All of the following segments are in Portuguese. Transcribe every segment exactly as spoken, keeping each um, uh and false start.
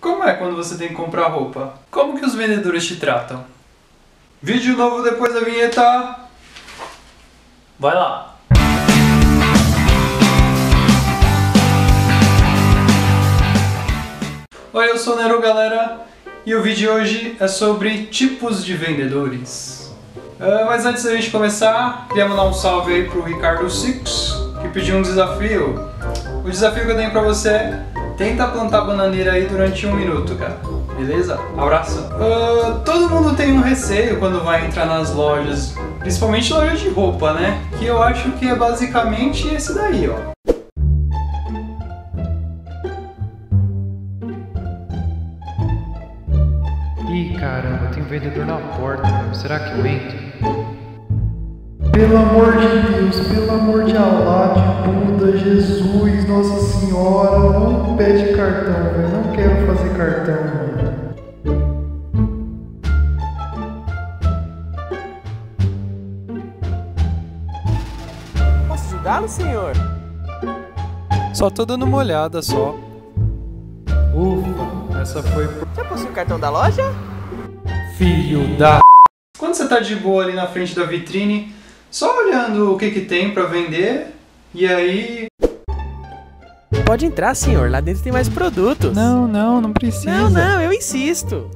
Como é quando você tem que comprar roupa? Como que os vendedores te tratam? Vídeo novo depois da vinheta. Vai lá! Oi, eu sou o Nero, galera, e o vídeo de hoje é sobre tipos de vendedores. Uh, mas antes da gente começar, queria mandar um salve aí pro Ricardo Six, que pediu um desafio. O desafio que eu tenho pra você é: tenta plantar bananeira aí durante um minuto, cara. Beleza? Abraço! Uh, todo mundo tem um receio quando vai entrar nas lojas, principalmente lojas de roupa, né? Que eu acho que é basicamente esse daí, ó. Ih, caramba, tem um vendedor na porta, meu. Será que eu entro? Pelo amor de Deus, pelo amor de Allah, de Buda, Jesus, Nossa Senhora, não pede cartão, velho. Não quero fazer cartão, velho. Posso ajudá-lo, senhor? Só tô dando uma olhada só. Ufa, essa foi por... Já possui o cartão da loja? Filho da... Quando você tá de boa ali na frente da vitrine, só olhando o que que tem pra vender, e aí... Pode entrar, senhor. Lá dentro tem mais produtos. Não, não, não precisa. Não, não, eu insisto.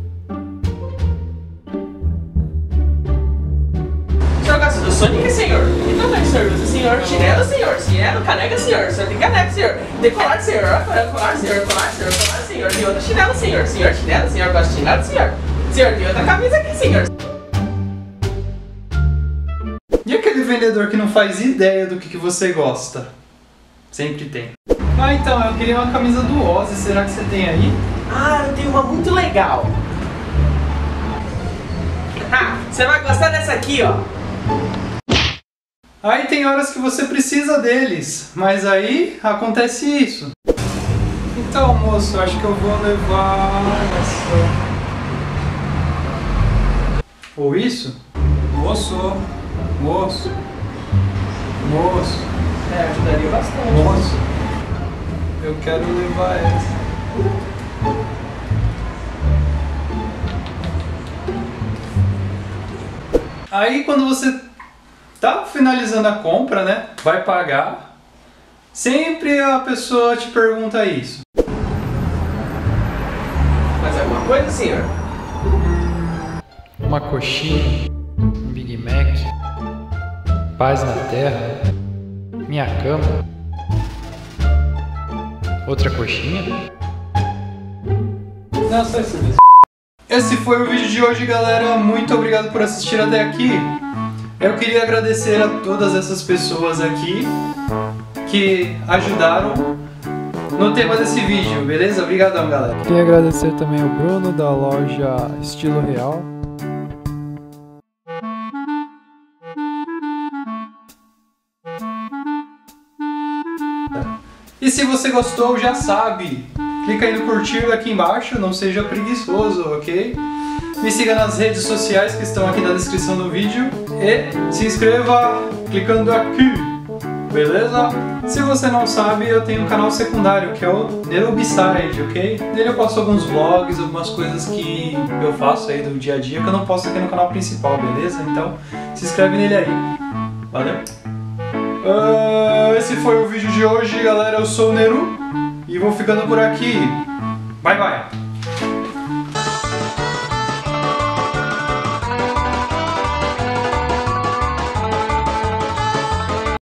O senhor gosta do Sonic, senhor? Então tem, senhor. Usa, senhor. Chinelo, senhor. Chinelo, caneca, senhor. O senhor tem caneca, senhor. Tem colar, senhor. Colar, senhor. Colar, senhor. Colar, senhor. Tem outra chinelo, senhor. Senhor, chinelo, senhor. Gosta de chinelo, senhor. Senhor, tem outra camisa aqui, senhor. E aquele vendedor que não faz ideia do que, que você gosta? Sempre tem. Ah, então, eu queria uma camisa do Ozzy. Será que você tem aí? Ah, eu tenho uma muito legal. Ah, você vai gostar dessa aqui, ó. Aí tem horas que você precisa deles, mas aí acontece isso. Então, moço, acho que eu vou levar essa... Ou isso? Moço, moço, moço, É, ajudaria bastante. moço, eu quero levar essa. Aí quando você tá finalizando a compra, né, vai pagar, sempre a pessoa te pergunta isso. Mais alguma coisa, senhor? Uma coxinha, um Big Mac, paz na terra, minha cama, outra coxinha. Não, só isso mesmo. Esse foi o vídeo de hoje, galera. Muito obrigado por assistir até aqui. Eu queria agradecer a todas essas pessoas aqui que ajudaram no tema desse vídeo, beleza? Obrigadão, galera. Queria agradecer também ao Bruno da loja Estilo Real. E se você gostou, já sabe, clica aí no curtir aqui embaixo, não seja preguiçoso, ok? Me siga nas redes sociais que estão aqui na descrição do vídeo e se inscreva clicando aqui, beleza? Se você não sabe, eu tenho um canal secundário que é o Nerobside, ok? Nele eu posto alguns vlogs, algumas coisas que eu faço aí do dia a dia que eu não posto aqui no canal principal, beleza? Então se inscreve nele aí, valeu? Uh, esse foi o vídeo de hoje, galera. Eu sou o Neru e vou ficando por aqui. Bye, bye!